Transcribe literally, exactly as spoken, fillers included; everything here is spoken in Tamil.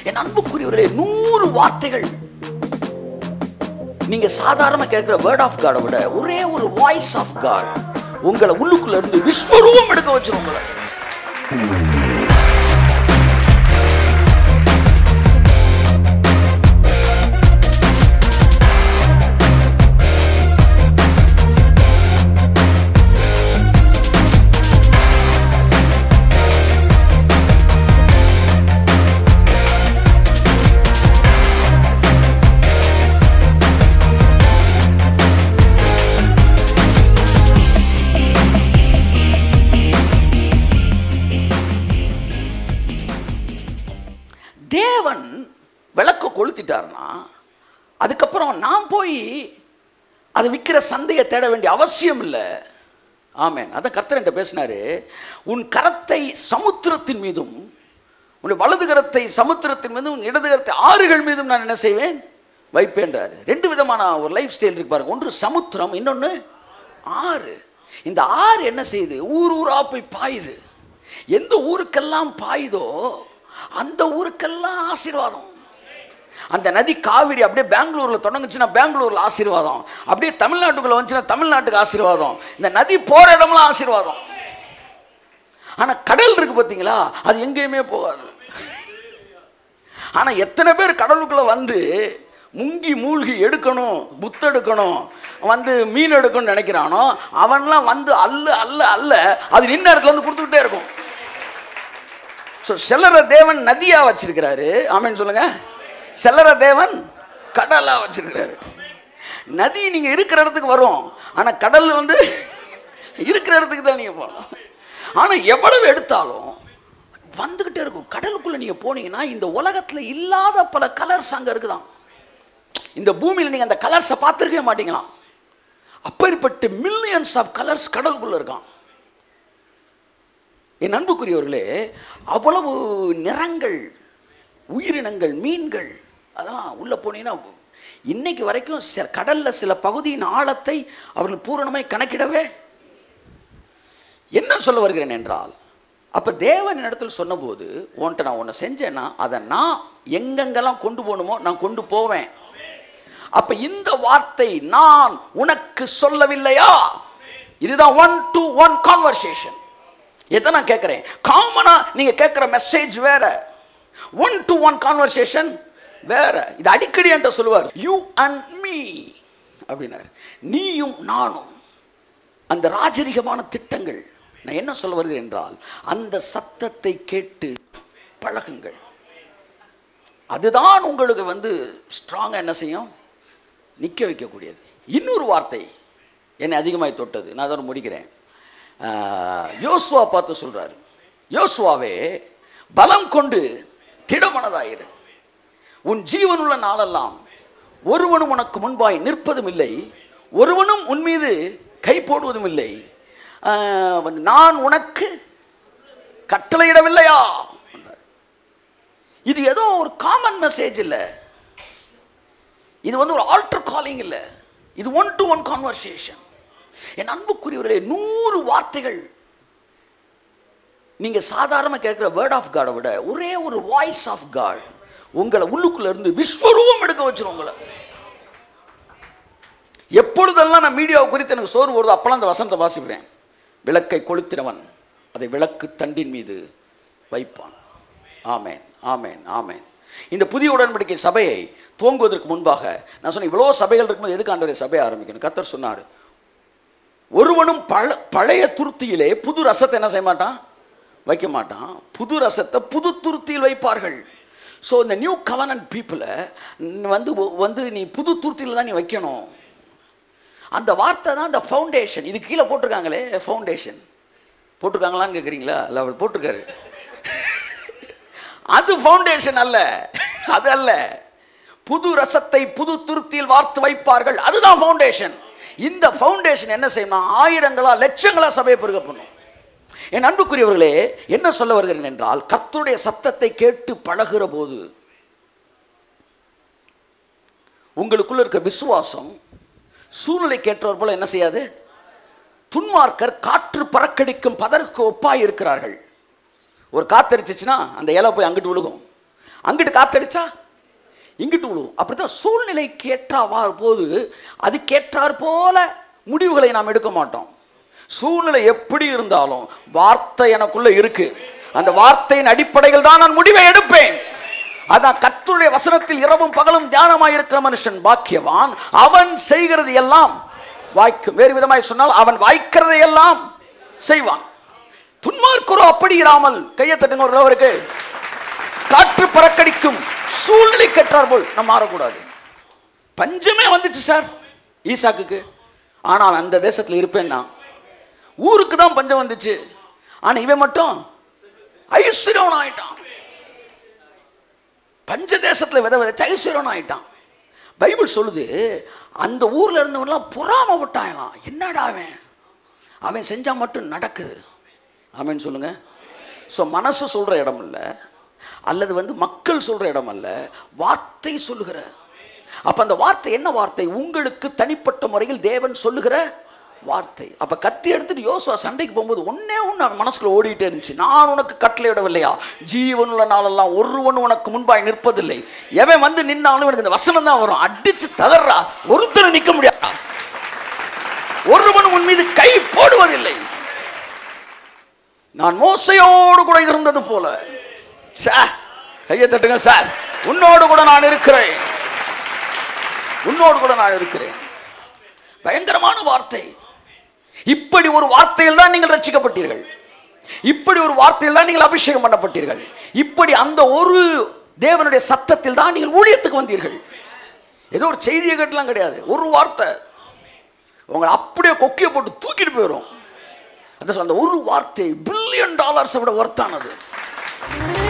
என் அன்புக்குரியவர்களே, நூறு வார்த்தைகள் நீங்க சாதாரண கேட்கிற வேர்ட் ஆஃப் காடை விட ஒரே ஒரு வாய்ஸ் ஆஃப் காட் உங்களை உள்ளுக்குள்ள இருந்து விஸ்வரூபம் எடுக்க வச்சிரும் உங்களை. தேவன் விளக்க கொளுத்திட்டார்னா அதுக்கப்புறம் நான் போய் அதை விற்கிற சந்தையை தேட வேண்டிய அவசியம் இல்லை. ஆமென். அதான் கர்த்தர் என்கிட்ட பேசினாரு, உன் கரத்தை சமுத்திரத்தின் மீதும் உன்னுடைய வலது கரத்தை சமுத்திரத்தின் மீதும் உன் இடது கரத்தை ஆறுகள் மீதும் நான் என்ன செய்வேன் வைப்பேன்றாரு. ரெண்டு விதமான ஒரு லைஃப் ஸ்டைல் இருக்கு பாருங்க. ஒன்று சமுத்திரம், இன்னொன்று ஆறு. இந்த ஆறு என்ன செய்யுது? ஊர் ஊரா போய் பாயுது. எந்த ஊருக்கெல்லாம் பாயுதோ அந்த ஊருக்கெல்லாம் ஆசீர்வாதம். அந்த நதி காவிரி அப்படியே பெங்களூர்ல தொடங்குச்சுன்னா பெங்களூர்ல ஆசீர்வாதம், அப்படியே தமிழ்நாட்டுக்குள்ள வந்துச்சுன்னா தமிழ்நாட்டுக்கு ஆசீர்வாதம், இந்த நதி போற இடம்லாம் ஆசீர்வாதம். ஆனா கடல் இருக்கு பார்த்தீங்களா, அது எங்கேயுமே போகாது. ஆனா எத்தனை பேர் கடலுக்குள்ள வந்து முங்கி மூழ்கி எடுக்கணும், புத்தெடுக்கணும், வந்து மீன் எடுக்கணும்னு நினைக்கிறானோ அவன்லாம் வந்து அல்ல அல்ல அல்ல அது நின்ன இடத்துல வந்து கொடுத்துக்கிட்டே இருக்கும். ஸோ செல்லற தேவன் நதியா வச்சிருக்கிறாரு. ஆமென் சொல்லுங்க. செல்லற தேவன் கடலா வச்சிருக்கிறாரு. நதி நீங்க இருக்கிற இடத்துக்கு வரும், ஆனா கடல் வந்து இருக்கிற இடத்துக்கு தான் நீங்க போகணும். ஆனா எவ்வளவு எடுத்தாலும் வந்துகிட்டே இருக்கும். கடலுக்குள்ள நீங்க போனீங்கன்னா இந்த உலகத்துல இல்லாத பல கலர்ஸ் அங்க இருக்குதான். இந்த பூமியில் நீங்க அந்த கலர்ஸை பார்த்துருக்கவே மாட்டீங்களாம். அப்பேற்பட்ட மில்லியன்ஸ் ஆஃப் கலர்ஸ் கடலுக்குள்ள இருக்கான். என் அன்புக்குரியவர்களே, அவ்வளவு நிறங்கள், உயிரினங்கள், மீன்கள், அதான் உள்ள போனீங்கன்னா இன்னைக்கு வரைக்கும் கடல்ல சில பகுதியின் ஆழத்தை அவர்கள் பூரணமாய் கணக்கிடவே. என்ன சொல்ல வருகிறேன் என்றால், அப்ப தேவன் இடத்துல சொன்னபோது உன்கிட்ட நான் ஒன்று செஞ்சேன்னா அதை நான் எங்கெங்கெல்லாம் கொண்டு போகணுமோ நான் கொண்டு போவேன். அப்ப இந்த வார்த்தை நான் உனக்கு சொல்லவில்லையா? இதுதான் ஒன் டு ஒன் கான்வர்சேஷன். எதை நான் கேட்கிறேன்? காமனா நீங்க கேட்கிற மெசேஜ் வேற, ஒன் டு ஒன் கான்வர்சேஷன் வேற. இது அடிக்கடி என்கிட்ட சொல்லுவார், யூ அண்ட் மீ அப்படின்னாரு. நீயும் நானும் அந்த ராஜரிகமான திட்டங்கள். நான் என்ன சொல்ல வருகிறேன் என்றால், அந்த சத்தத்தை கேட்டு பழகுங்கள். அதுதான் உங்களுக்கு வந்து ஸ்ட்ராங்கா என்ன செய்யும், நிற்க வைக்கக்கூடியது. இன்னொரு வார்த்தை என்னை அதிகமாய் தொட்டது, நான் அதோட முடிக்கிறேன். யோசுவா பார்த்து சொல்றாரு, யோசுவாவே பலம் கொண்டு திடமனதாயிரு, உன் ஜீவனுள்ள நாளெல்லாம் ஒருவனும் உனக்கு முன்பாய் நிற்பதும் இல்லை, ஒருவனும் உன் மீது கை போடுவதும் இல்லை, நான் உனக்கு கட்டளையிடவில்லையா? இது ஏதோ ஒரு காமன் மெசேஜ் இல்லை, இது வந்து ஒரு ஆல்டர் காலிங் இல்லை, இது ஒன் டு ஒன் கான்வர்சேஷன். என் அன்புக்குரியவர்களே, நூறு வார்த்தைகள் நீங்க சாதாரண கேட்கிற வேர்ட் ஆஃப் காடை விட ஒரே ஒரு வாய்ஸ் ஆஃப் காட் உங்களை உள்ளுக்குள்ள இருந்து விஸ்வரூபம் எடுக்க வச்சிரும் உங்களை. எப்பொழுதெல்லாம் நான் மீடியாவை குறித்து எனக்கு சோறு வருது அப்பெல்லாம் அந்த வசனத்தை வாசிப்பேன். விளக்கை கொளுத்தினவன் அதை விளக்கு தண்டின் மீது வைப்பான். ஆமேன், ஆமேன், ஆமேன். இந்த புதிய உடன்படிக்கை சபையை துவங்குவதற்கு முன்பாக நான் சொன்னேன், இவ்வளோ சபைகள் இருக்கும்போது எதுக்கு ஆண்டவரே சபையை ஆரம்பிக்கணும்? கர்த்தர் சொன்னார், ஒருவனும் பழ பழைய துருத்தியிலே புது ரசத்தை என்ன செய்ய மாட்டான், வைக்க மாட்டான். புது ரசத்தை புது துருத்தியில் வைப்பார்கள். ஸோ இந்த நியூ கவர்னன்ட் பீப்புளை வந்து வந்து நீ புது துருத்தியில் தான் நீ வைக்கணும். அந்த வார்த்தை தான் அந்த ஃபவுண்டேஷன். இது கீழே போட்டிருக்காங்களே ஃபவுண்டேஷன், போட்டிருக்காங்களான்னு கேட்குறீங்களா? இல்லை, அவர் போட்டிருக்காரு. அது ஃபவுண்டேஷன் அல்ல, அது அல்ல. புது ரசத்தை புது துருத்தியில் வார்த்து வைப்பார்கள், அதுதான் ஃபவுண்டேஷன். இந்த ஃபவுண்டேஷன் என்ன செய்யணும்? ஆயிரங்களா லட்சங்களா சபையை பெருக பண்ணும். என் அன்புக்குரியவர்களே, என்ன சொல்ல வருகிறேன் என்றால், கர்த்தருடைய சத்தத்தை கேட்டு பழகுற போது உங்களுக்குள்ள இருக்க விசுவாசம் சூழ்நிலை கேட்டவர் போல என்ன செய்யாது. துன்மார்க்கர் காற்று பறக்கடிக்கும் பதற்கு ஒப்பாய் இருக்கிறார்கள். ஒரு காத்தரிச்சிச்சுன்னா அந்த இலை போய் அங்கிட்டு விழுகும், அங்கிட்டு காத்தடிச்சா இங்கிட்டு விழுவும். அப்படித்தான் சூழ்நிலை கேட்டாவா போது அது கேட்டார் போல முடிவுகளை நாம் எடுக்க மாட்டோம். சூழ்நிலை எப்படி இருந்தாலும் வார்த்தை எனக்குள்ள இருக்கு, அந்த வார்த்தையின் அடிப்படையில் தான் நான் முடிவை எடுப்பேன். அதான் கர்த்தருடைய வசனத்தில் இரவும் பகலும் தியானமாய் இருக்கிற மனுஷன் பாக்கியவான், அவன் செய்கிறது எல்லாம் வாய்க்கும். வேறு விதமாய் சொன்னால் அவன் வாய்க்கிறதை எல்லாம் செய்வான். துன்மார்க்கரோ அப்படி இராமல், கையை தட்டுங்க ஒருவருக்கு. காற்று பறக்கடிக்கும் சூழ்நிலை கற்றார் போல் நம்ம மாறக்கூடாது. பஞ்சமே வந்துச்சு சார் ஈசாக்குக்கு, ஆனால் அந்த தேசத்தில் இருப்பேன்னா. ஊருக்கு தான் பஞ்சம் வந்துச்சு, ஆனா இவன் மட்டும் ஐஸ்வர்யவன் ஆயிட்டான். பஞ்ச தேசத்துல வித விதைச்சு ஐஸ்வர்யவன் ஆயிட்டான். பைபிள் சொல்லுது அந்த ஊர்ல இருந்தவன்லாம் பொறாமப்பட்டாங்களாம். என்னடா அவன் அவன் செஞ்சா மட்டும் நடக்குது. ஆமென் சொல்லுங்க. ஸோ மனசு சொல்ற இடம் இல்ல, அல்லது வந்து மக்கள் சொல்ற இடம் அல்ல, வார்த்தை சொல்லுகிற. அப்ப அந்த வார்த்தை என்ன வார்த்தை? உங்களுக்கு தனிப்பட்ட முறையில் தேவன் சொல்லுகிற வார்த்தை. அப்ப கத்தி எடுத்துட்டு யோசுவா சண்டைக்கு போகும்போது ஒன்னே ஒன்று அவன் மனசுக்குள்ள ஓடிட்டே இருந்துச்சு. நான் உனக்கு கட்டளையிடவில்லையா, ஜீவனுள்ள நாளெல்லாம் ஒருவன் உனக்கு முன்பாய் நிற்பதில்லை. எவன் வந்து நின்னாலும் எனக்கு இந்த வசனம் தான் வரும். அடிச்சு தகர்றா, ஒருத்தர் நிற்க முடியாதா, ஒருவன் உன் மீது கை போடுவதில்லை. நான் மோசையோடு கூட இருந்தது போல. சார் கையை தட்டுங்க சார். உன்னோடு கூட நான் இருக்கிறேன், உன்னோடு கூட நான் இருக்கிறேன். பயங்கரமான வார்த்தை. இப்படி ஒரு வார்த்தையில் தான் நீங்கள் ரட்சிக்கப்பட்டீர்கள், இப்படி ஒரு வார்த்தையில் தான் நீங்கள் அபிஷேகம் பண்ணப்பட்டீர்கள், இப்படி அந்த ஒரு தேவனுடைய சத்தத்தில் தான் நீங்கள் ஊழியத்துக்கு வந்தீர்கள். ஏதோ ஒரு செய்தியை கேட்டலாம் கிடையாது, ஒரு வார்த்தை உங்களை அப்படியே கொக்கிய போட்டு தூக்கிட்டு போயிடும். அந்த ஒரு வார்த்தை பில்லியன் டாலர்ஸை விட ஒர்த்தானது.